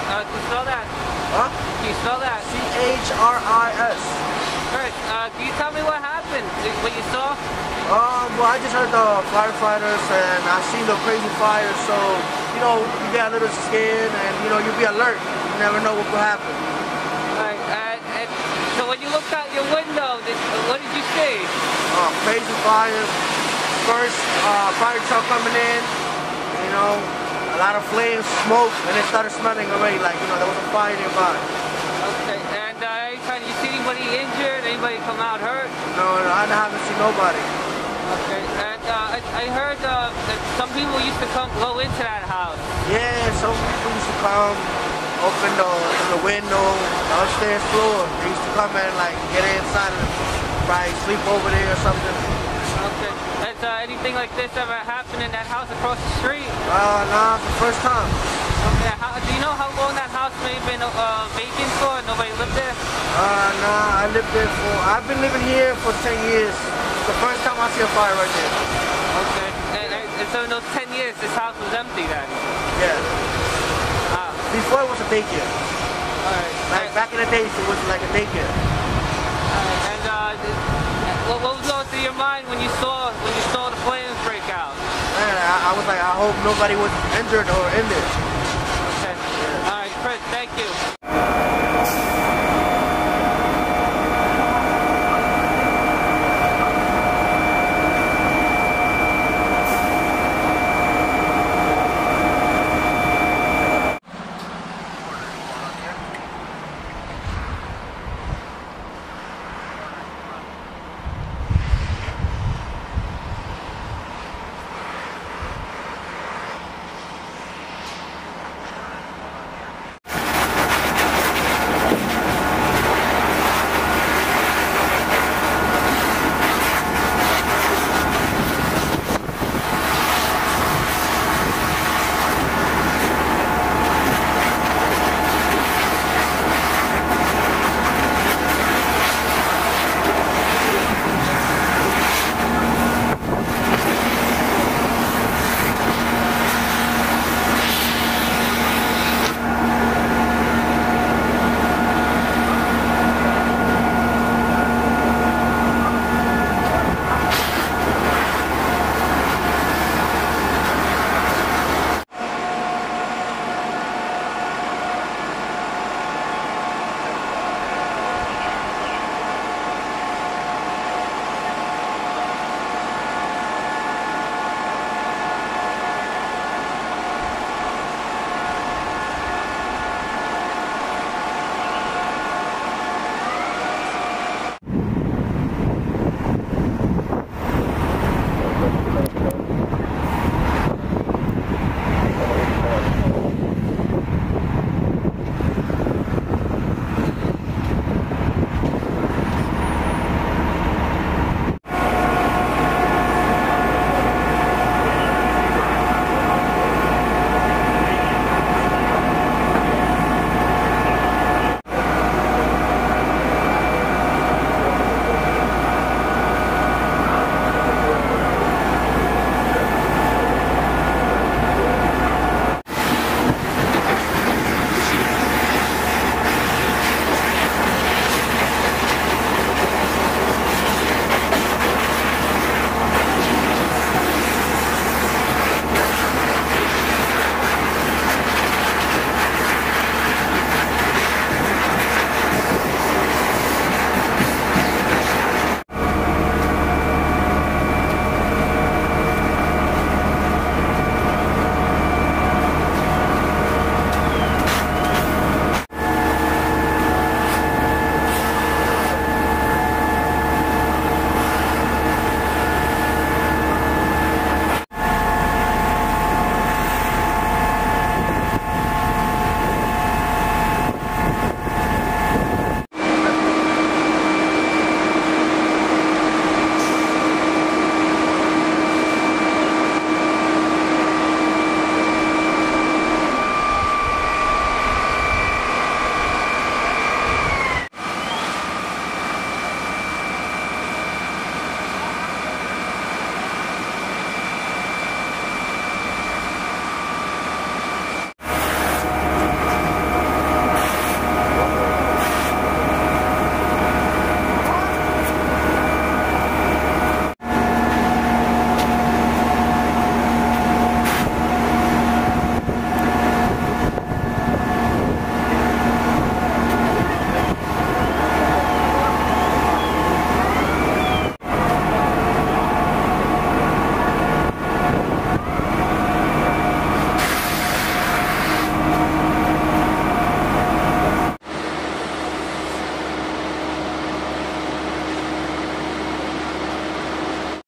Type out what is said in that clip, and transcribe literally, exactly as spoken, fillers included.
Uh, can you spell that? Huh? Can you spell that? C H R I S. Alright, uh, can you tell me what happened? What you saw? Um, well, I just heard the firefighters and I seen the crazy fire, so, you know, you get a little scared and, you know, you be alert. You never know what will happen. Alright, uh, and so when you looked out your window, did, what did you see? Uh, crazy fire. First, uh, fire truck coming in, you know, a lot of flames, smoke, and it started smelling already, like, you know, there was a fire nearby. Okay, and uh, anytime you see anybody injured, anybody come out hurt? No, no, I haven't seen nobody. Okay, and uh, I, I heard uh, that some people used to come go into that house. Yeah, some people used to come, open the, the window, the upstairs floor. They used to come and like get inside and probably sleep over there or something. Okay, has uh, anything like this ever happened in that house across the street? Uh, nah, it's the first time. Okay, how, do you know how long that house may have been uh, vacant for? Nobody lived there? Uh, nah, I lived there for, I've been living here for ten years. It's the first time I see a fire right there. Okay, and, and so in those ten years, this house was empty then? Yeah. Ah. Before it was a daycare. Alright. Like back in the days, it was like a daycare. Alright, and uh, what, what was going through your mind when you saw when you saw the flames break out? Man, I, I was like, I hope nobody was injured or in there.